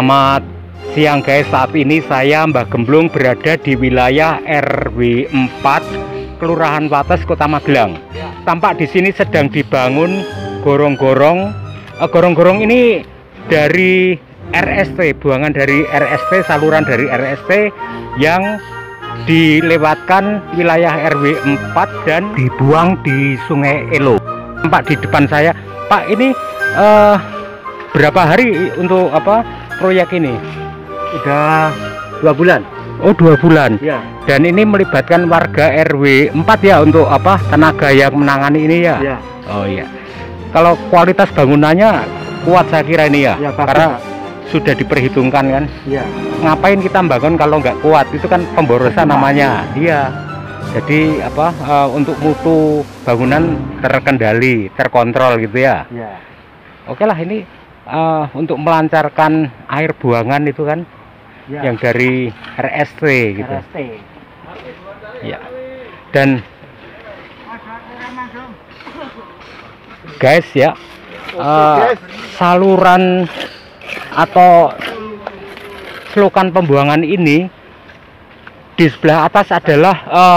Selamat siang guys, saat ini saya Mbah Gemblung berada di wilayah RW 4 Kelurahan Wates, Kota Magelang. Tampak di sini sedang dibangun gorong-gorong. Gorong-gorong ini dari RST, buangan dari RST, saluran dari RST yang dilewatkan wilayah RW 4 dan dibuang di Sungai Elo. Tampak di depan saya, Pak, ini berapa hari untuk proyek ini? Udah 2 bulan. Oh, 2 bulan. Ya. Dan ini melibatkan warga RW 4 ya untuk tenaga yang menangani ini ya? Ya. Oh iya. Kalau kualitas bangunannya kuat saya kira ini ya? Ya, karena sudah diperhitungkan kan? Ya. Ngapain kita bangun kalau nggak kuat? Itu kan pemborosan namanya. Iya. Jadi untuk mutu bangunan terkendali, terkontrol gitu ya? Ya. Oke lah, ini untuk melancarkan air buangan itu kan Ya. yang dari RST gitu. RST. Ya. Dan guys ya, saluran atau selokan pembuangan ini di sebelah atas adalah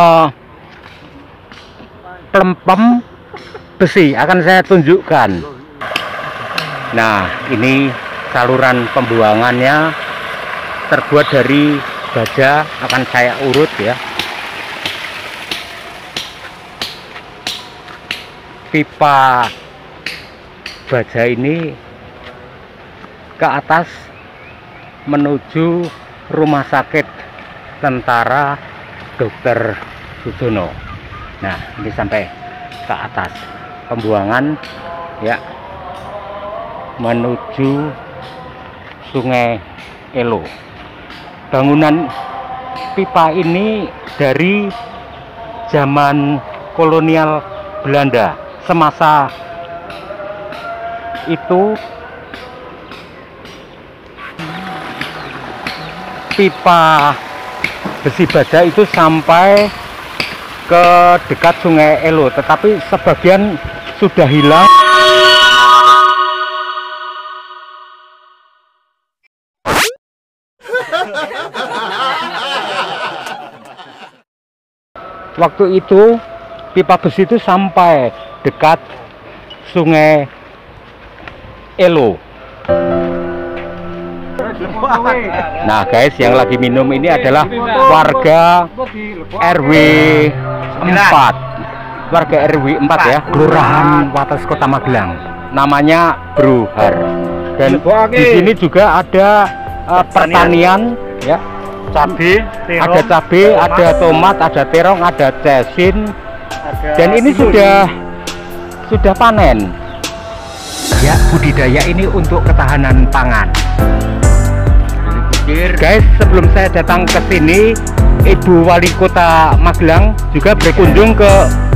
pelempem besi, akan saya tunjukkan. Nah, ini saluran pembuangannya terbuat dari baja, akan saya urut ya. Pipa baja ini ke atas menuju Rumah Sakit Tentara Dr. Sudono. Nah, ini sampai ke atas pembuangan ya, menuju Sungai Elo. Bangunan pipa ini dari zaman kolonial Belanda. Semasa itu pipa besi baja itu sampai ke dekat Sungai Elo, tetapi sebagian sudah hilang. Waktu itu pipa besi itu sampai dekat Sungai Elo. Nah guys, yang lagi minum ini adalah warga RW 4, warga RW 4 ya, Kelurahan Wates, Kota Magelang. Namanya Bruhar. Dan di sini juga ada pertanian ya, ada cabai, ada tomat, ada terong, ada cesin, dan ini sudah panen ya. Budidaya ini untuk ketahanan pangan. Guys, sebelum saya datang ke sini, Ibu Wali Kota Magelang juga berkunjung ke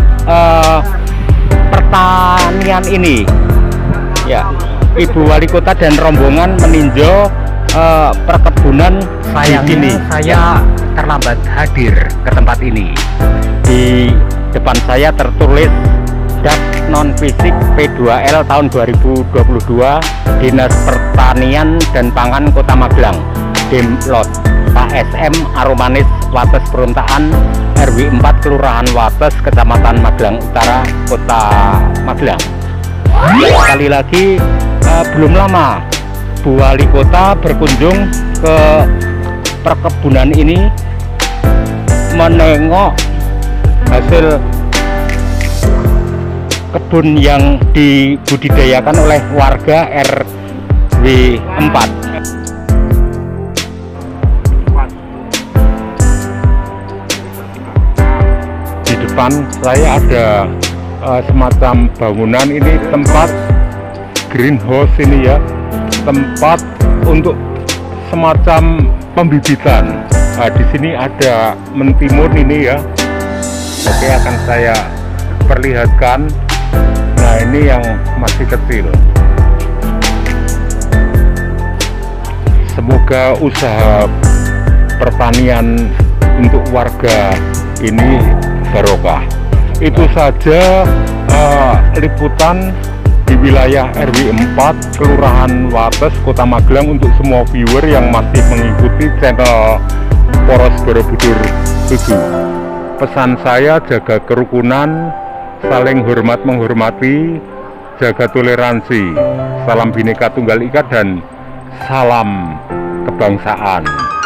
pertanian ini ya. Ibu Wali Kota dan rombongan meninjau perkebunan. Sayangnya saya terlambat hadir ke tempat ini. Di depan saya tertulis DAP non fisik P2L tahun 2022, Dinas Pertanian dan Pangan Kota Magelang, Demlot Pak SM Aromanis Wates Perontaan, RW 4 Kelurahan Wates, Kecamatan Magelang Utara, Kota Magelang. Sekali lagi, belum lama Bu Wali Kota berkunjung ke perkebunan ini, menengok hasil kebun yang dibudidayakan oleh warga RW 4. Di depan saya ada semacam bangunan, ini tempat greenhouse ini ya, tempat untuk semacam pembibitan. Nah, di sini ada mentimun ini ya. Oke, akan saya perlihatkan. Nah, ini yang masih kecil. Semoga usaha pertanian untuk warga ini barokah. Itu saja liputan di wilayah RW 4 Kelurahan Wates, Kota Magelang, untuk semua viewer yang masih mengikuti channel Poros Borobudur 7. Pesan saya, jaga kerukunan, saling hormat menghormati, jaga toleransi, salam Bhinneka Tunggal Ika, dan salam kebangsaan.